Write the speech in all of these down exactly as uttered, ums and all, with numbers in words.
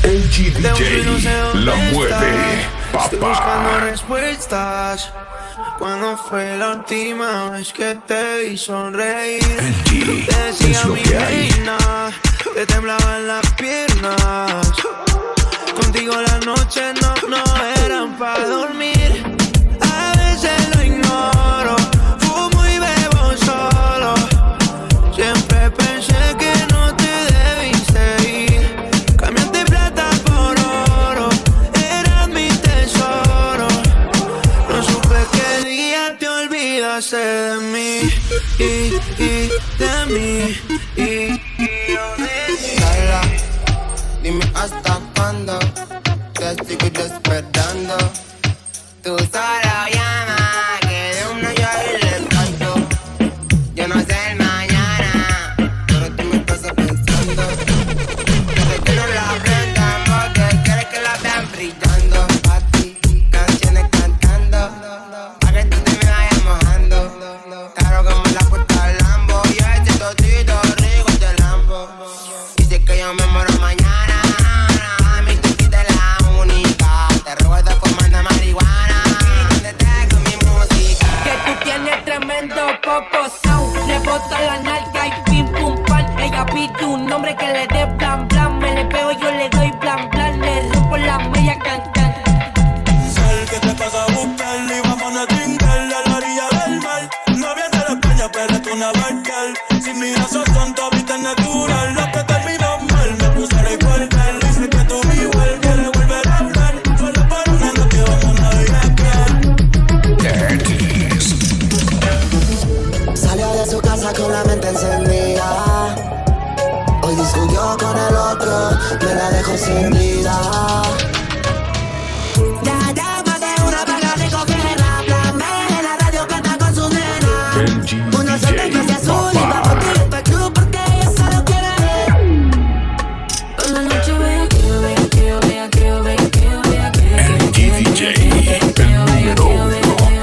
El G D J la mueve, papá. Estoy buscando respuestas. ¿Cuándo fue la última vez que te vi sonreír? El G Te decía es lo mi que hay. reina, te temblaban las piernas. Contigo las noches no, no eran para dormir. A veces lo ignoro, fumo y bebo solo. Siempre pensé que no te debiste ir. Cambiaste plata por oro, eras mi tesoro. No supe qué día te olvidaste de mí y, y de mí y, y yo de mí. Dala, dime hasta cuándo te sigo esperando. Tú solo llama, que de uno yo le canto. Yo no sé el mañana, pero tú me estás pensando. Desde que no la prendan porque quieres que la vean brillando. Pa' ti, canciones cantando, pa' que tú te me vayas mojando. Claro como la puerta del Lambo, y ese totito rico de Lambo. Dice que yo me muero mañana, a mí tú quitas la única. Te recuerdo fumando marihuana, quítate con mi música. Que tú tienes tremendo popozao. Le bota la nalga y pim pum pan. Ella pide un nombre que le dé blan blan. Me le pego, yo le doy blan blan. Le rompo la media can can. Sal que te pasa a buscar y vamos a trincar a la orilla del mar. No viene de España, pero es una barcal. Sin mi sos tonto, viste natural. Lo que terminó mal, me puse a recordar. Dice que tú mi igual quieres volver a hablar. Solo por una noche vamos a ir a Salió de su casa con la mente encendida. Hoy discutió con el otro, me la dejó sin vida. Ya llama de una vaga rico que la plamea. En la radio canta con su nena. El G Uno se te D hace azul J, y va papá. contigo pa' club porque ella solo quiere ver. Por la noche vea que yo vea que yo vea que yo vea que yo vea que El G D J, el número uno.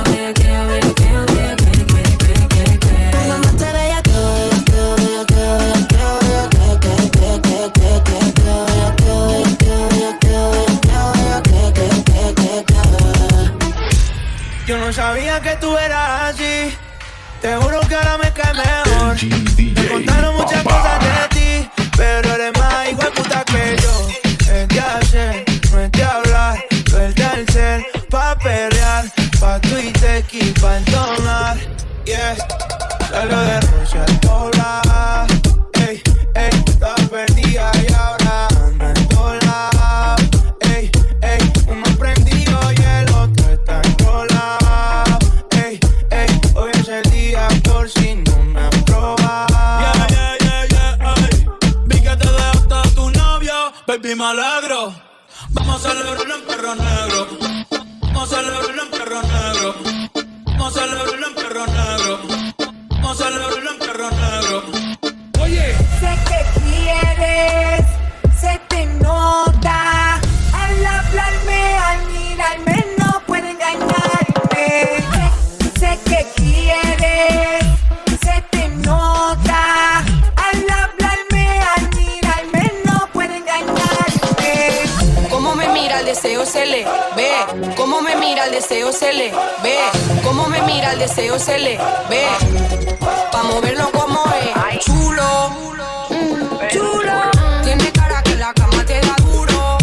Por la noche bella que bella, que bella, que bella, que bella, que que que que que que que bella, que bella, que bella, que bella, que bella, que que que que. Yo no sabía que tú eras así. Te juro que ahora me cae El mejor. G D Me contaron muchas J, cosas de papá. ti, pero eres más hijo de puta que yo. Es de hacer, no es de hablar. Suelta el cel pa' perrear, pa' Twitter y pa' entonar. Yeah, salgo de Rusia al doblar. Ey, ey, estaba perdida y ahora ando en todos lados. Ey, ey, uno prendido y el otro está enrolado. Ey, ey, hoy es el día por si no me han probado. Yeah, yeah, yeah, yeah, ay. Vi que te dejaste a tu novio, baby, me alegro. Vamos a celebrarlo en perro negro. Vamos a celebrarlo en perro negro. Vamos a celebrarlo en perro negro. Vamos a celebrarlo en perro negro. Oye, Sé que quieres, se te nota. Al hablarme, al mirarme, no puede engañarme. Sé, sé que quieres, se te nota. Al hablarme, al mirarme, no puede engañarme. Cómo me mira el deseo se le ve. Cómo me mira el deseo se le ve. Cómo me mira el deseo se le ve. Pa' moverlo como es. Chulo, mm, chulo. Tiene cara que la cama te da duro.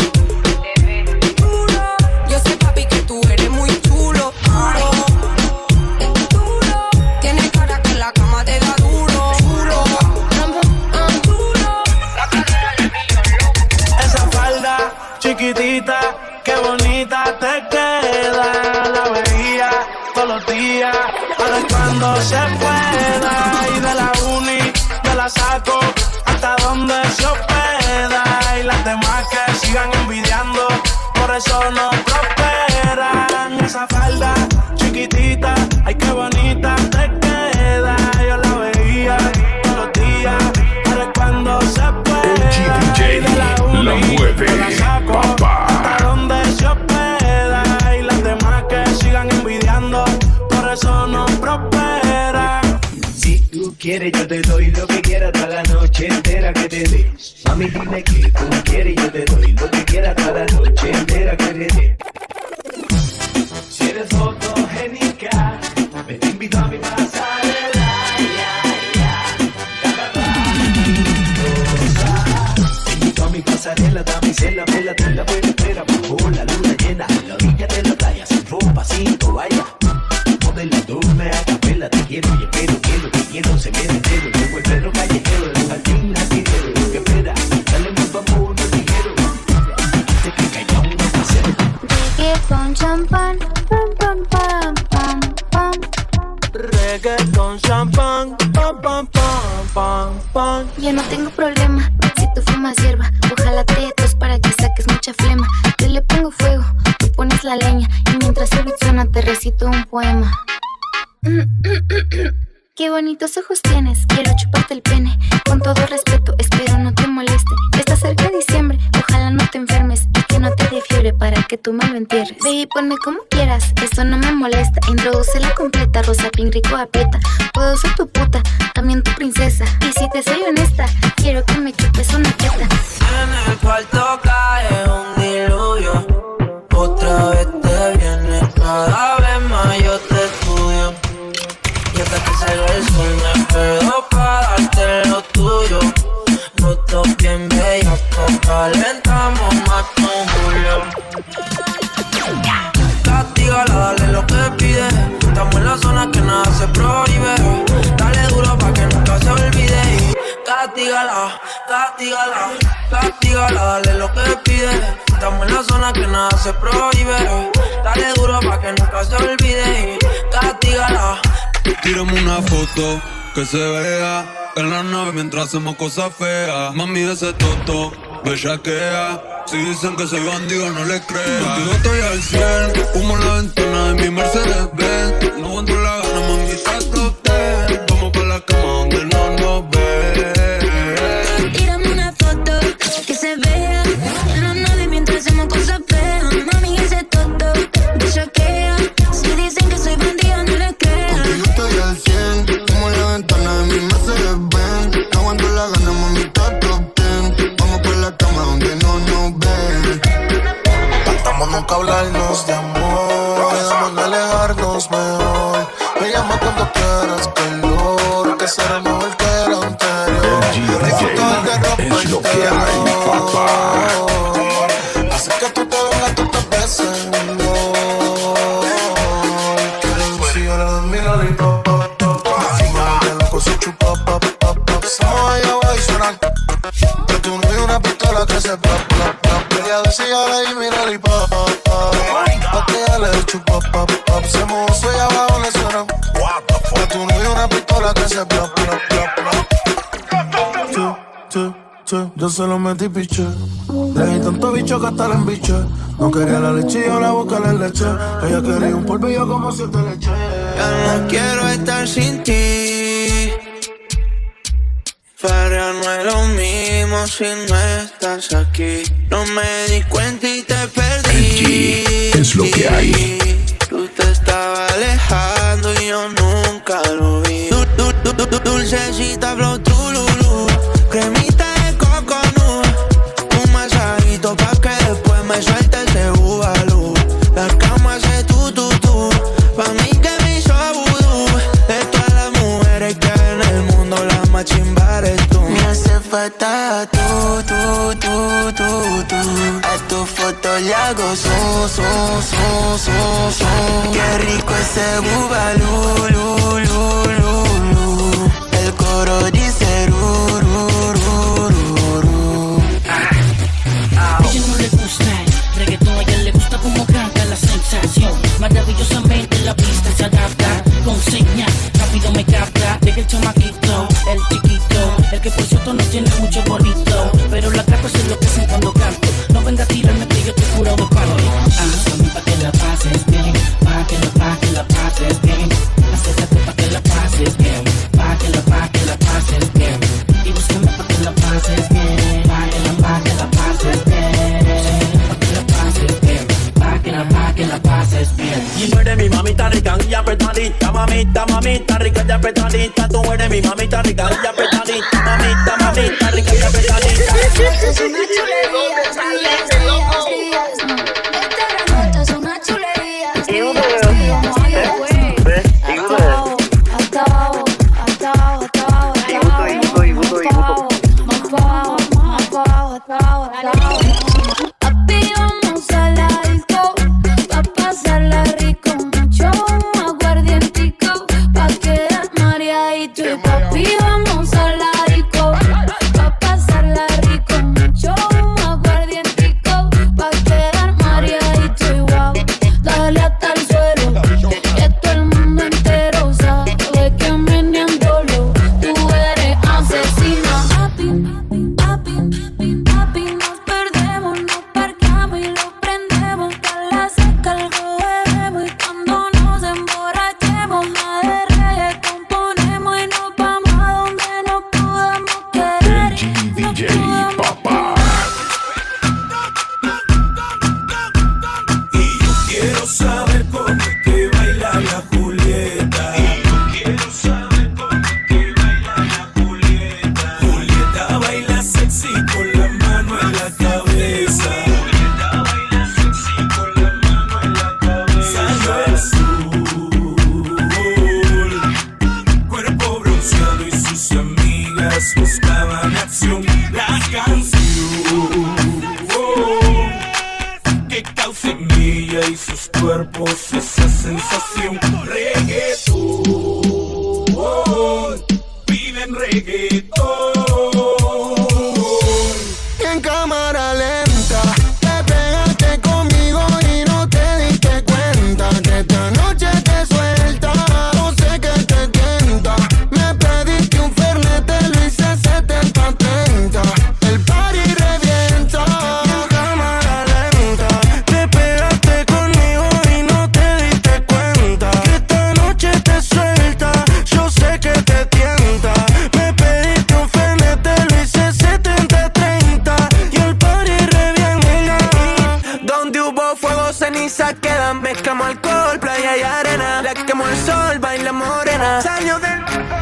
Duro. Yo sé, papi, que tú eres muy chulo. Duro. Duro. Tiene cara que la cama te da duro. Chulo. Duro. Esa falda chiquitita, qué bonita te queda. La veía todos los días, ahora es cuando se pueda. Y de la uni yo la saco hasta donde se hospeda. Y las demás que sigan envidiando, por eso no prosperan. Esa falda chiquitita, ay qué bonita te queda. Yo la veía todos los días, ahora es cuando se pueda. El G D J la mueve, papá. Hasta donde se hospeda. Y las demás que sigan envidiando, por eso no prosperan. Si tú quieres quieres, yo te doy lo que quieras toda la noche entera que te dé. Mami, dime que tú quieres, yo te doy lo que quieras toda la noche entera que te dé. Si eres fotogénica, me te invito a mi pasarela, ya, ya, te invito a mi pasarela, damisela, vela, te la buena espera, bajo la luna llena, la orilla de la playa, sin ropa, sin toalla. Modela, duerme a capela, te quiero, y espero, quiero, te quiero, se me entero, como el perro callejero, el jardín jardinero, lo que espera, dale más vamos, no ligero, te pica ya un paseo. Reggaeton champán, pam pam pam pam pam. Reggaeton champán, pam pam pam pam pam. Yo no tengo problema si tú fumas hierba, ojalá te tos para que saques mucha flema. Yo le pongo fuego, tú pones la leña y mientras el beat suena te recito un poema. Qué bonitos ojos tienes, quiero chuparte el pene. Con todo respeto, espero no te moleste. Está cerca diciembre, ojalá no te enfermes y que no te dé fiebre para que tú me lo entierres. Ve y ponme como quieras, eso no me molesta. Introdúcela completa, rosa, pink, rico, aprieta. Puedo ser tu puta, también tu princesa. Y si te soy honesta, quiero que me chupes una teta. En el cuarto cae un diluvio, otra vez te vienes, cada vez más yo te estudio. Y hasta que salga el sol me espero para darte lo tuyo. Nosotros bien bellas, calentamos más con Julio. Castígala, dale lo que pide. Estamos en la zona que nada se prohíbe. Dale duro pa' que nunca se olvide. Castígala, castígala, castígala, dale lo que pide. Estamos en la zona que nada se prohíbe. Dale duro pa' que nunca se olvide. Castígala. Tírame una foto que se vea en la nave mientras hacemos cosas feas. Mami, ese toto, bellaquea. Si dicen que soy bandido, no les creas. Contigo estoy al cien, humo en la ventana de mi Mercedes Benz. No aguanto la gana, mami, está top ten. Vamos pa' la cama donde no nos ven. Tírame una foto que se vea en la nave mientras hacemos cosas feas. Mami, ese toto, bellaquea. Si dicen que soy bandido, no les creas. Contigo estoy al cien, como en la ventana de mi Mercedes Benz. No aguanto la gana, mami, está top ten. Vamos por la cama donde no nos ven. Tratamos nunca hablarnos de amor, quedamos de alejarnos mejor. Me llama cuando quieras calor, que será mejor que lo anterior. Hay fotos de ropa Es lo que hay, papá. Hace que tú te vengas tantas veces, no. Quiero si ahora dormir a la pop pop pop. Fuma de loco se chupa pop pop pop. Somos allá abajo y suenan. Pero tú no hay una pistola que se plop plop plop. Quería decir ahora y mira la pop pop pop. Pa' que ya le chupa pop pop. Se mojó soy abajo le suenan. Pero tú no hay una pistola que se plop plop plop plop. Tú, tú, tú, yo se lo metí piche. Le di tanto bicho que hasta la embiche. No quería la leche y yo la boca le leche. Ella quería un polvillo como si te le eché. Ya no quiero estar sin ti, pero no es lo mismo si no estás aquí. No me di cuenta y te perdí. Es lo que hay. Tú te estabas alejando y yo nunca lo vi. Du, du, du, du, du, dulcecita flow trululú, cremita de coconut, un masajito pa' que después me suelte ese bubalú. La cama hace tu tu tu, pa' mí que me hizo vudú. De todas las mujeres que hay en el mundo, la más chimba eres tú. Me hace falta tú, tú, tú, tú, tú. A tu foto le hago son, son, son, son, son. Qué rico ese bubalú, lu, lu, lu, lu. El coro dice ru, ru, ru, ru, ru. A ella no le gusta el reggaetón, a ella le gusta como canta la sensación. Maravillosamente la pista se adapta, con señas, rápido me capta. Llega el chamaquito, el chiquito, el que por cierto no tiene mucho bonito, pero la capa se enloquecen cuando canto. No venga a tirarme que yo te juro de palo. Hazme pa' que la pases bien, pa' que la, pa' que la pases bien. Acércate pa' que la pases bien, pa' que la, pa' que la pases bien. mamita, mamita, rica y apretadita. Tú eres mi mamita, rica y apretadita. Mamita, mamita, rica y apretadita. Es una chulería, chulías, chulías, chulías. Esta noche es una chulería, chulías, chulías, chulías. Hasta abajo, hasta abajo, hasta abajo, hasta abajo, hasta abajo. Más abajo, más abajo, hasta abajo, hasta abajo. Papi, vamos a la disco, pa' pasarla rico. Mucho aguardientico, pa' quedar mareadito. Y papi, vamos a la disco, pa' pasarla rico. Mucho aguardientico, pa' quedar mareadito. Y wow, dale hasta el suelo, que todo el mundo entero sabe que meneándolo tú eres asesina. Papi, papi, papi, nos perdemos, nos parqueamos y lo prendemos. Pa' la seca algo bebemos y cuando nos emborrachemos a de reggae componemos y nos vamos a donde nos podamos querer. D J Papá. Y yo quiero saber cómo es que baila la Julieta. Y yo quiero saber cómo es que baila la Julieta. Julieta baila sexy con la mano en la cabeza. Julieta baila sexy con la mano en la cabeza. Salió el sol, cuerpo bronceado y sus amigas buscaban acción. La canción que causa en ella y sus cuerpos esa sensación. Reggaetón, piden reggaetón. En cámara lenta, te pegaste conmigo y no te diste cuenta que esta noche te suelta. No sé que te tienta. Me pediste un fernet, te lo hice setenta treinta. El party revienta. En cámara lenta, te pegaste conmigo y no te diste cuenta que esta noche te suelta. Yo sé que te tienta. Me pediste un fernet, te lo hice setenta treinta. Y el party revienta. Donde hubo fuego, ceniza quedan. Mezclamos alcohol, playa y arena. La quemó el sol, baila morena. Salió del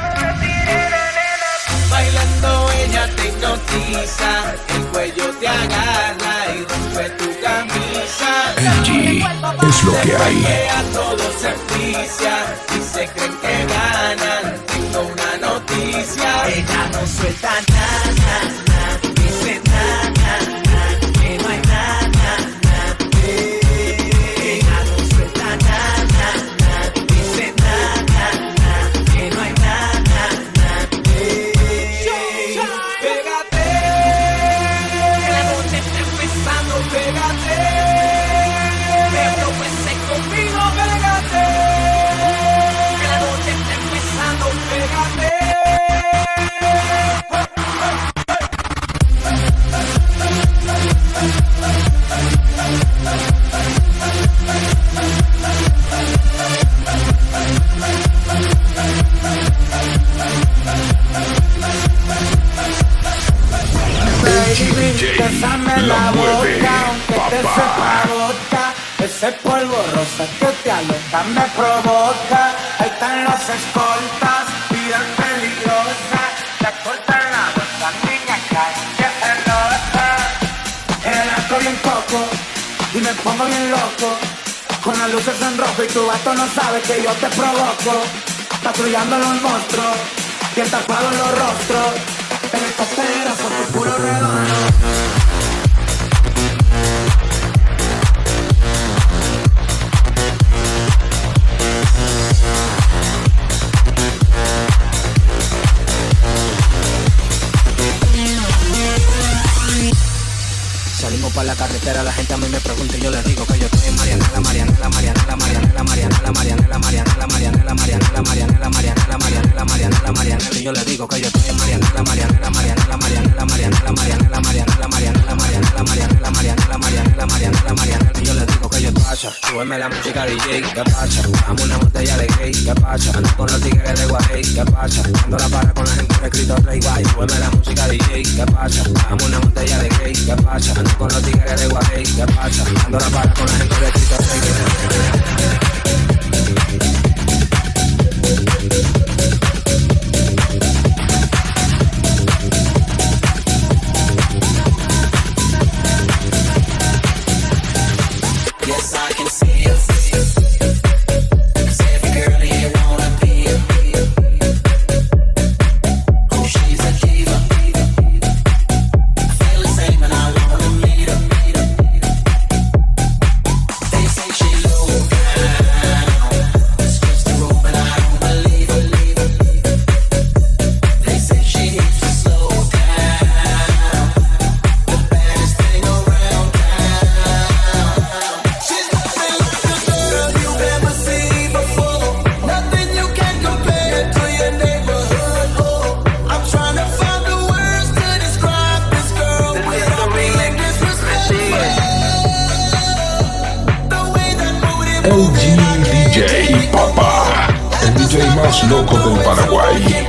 Bailando ella te hipnotiza, el cuello te agarra y rompe tu camisa. Angie, es lo que hay. A todos se envicia y se creen que ganan. Tengo una noticia. Ella no suelta nada, nada, dice nada, nada, que no hay nada, nada. Ella no suelta nada, nada, dice nada, nada, que no hay nada, nada. Pégate, que la noche está empezando, pégate. Me propuse conmigo, pégate. Que la noche está empezando, pégate. Bésame la mueve, aunque te sepa gota. Ese polvo rosa que te aloca me provoca. Ahí están las escoltas, vida peligrosa. Te cortan la bolsa, niña, cae, que se nota. El arco bien coco y me pongo bien loco. Con las luces en rojo y tu vato no sabe que yo te provoco. Patrullando los monstruos y el tapado en los rostros. En esta pera por tu puro redondo. Salimos para la carretera, la gente a mí me pregunta y yo les digo que yo estoy en Marianela, Marianela, Marianela, Marianela, Marianela, Marianela, Marianela, Marianela, Marianela, Marianela, Marianela, Marianela, Marianela, Marianela, y yo les digo que yo estoy en Marianela, Marianela, Marianela, Marianela, Marianela, Marianela, Marianela, Marianela, Marianela, Marianela, Marianela, Marianela, Marianela, Marianela, y yo les digo que yo pasa, súbeme la música D J, ¿qué pasa? Dame una botella de gay, ¿qué pasa? Ando con los tigres de Guay, ¿qué pasa? Ando la para con la gente de escrito Play, guay, súbeme la música D J, ¿qué pasa? Dame una botella de gay, ¿qué pasa? Ando con los tigres de Guay, ¿qué pasa? Ando la para con la gente de escrito Play. J más loco del Paraguay.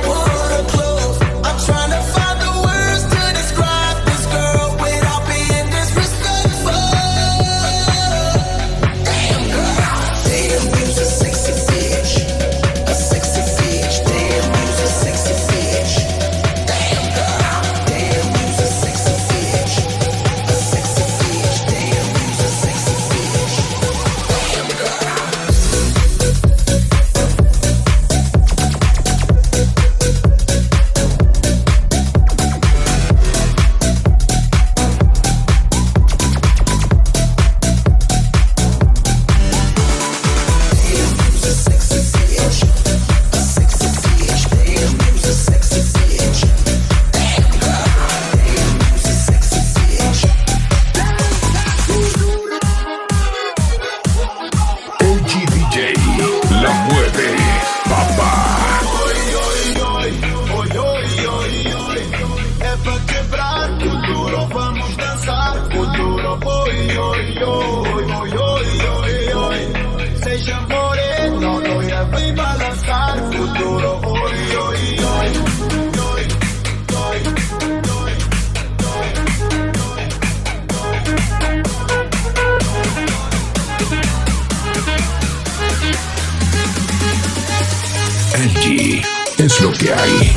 L G es lo que hay.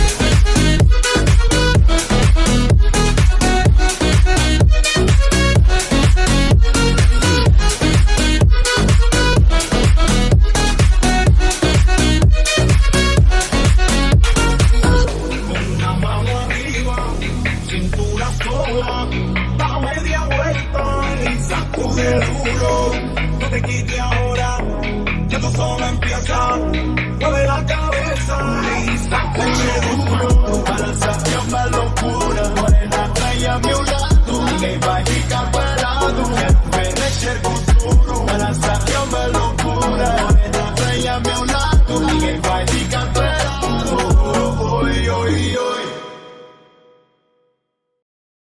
No te quites ahora, que tú solo empieza. Mueve la cabeza y sacude duro. Balanceate una locura. Morena, trae a mi lado. Ninguém vai ficar parado. Quero mexer com tudo. Balanceate uma loucura. Morena, trae a mi lado. Ninguém vai ficar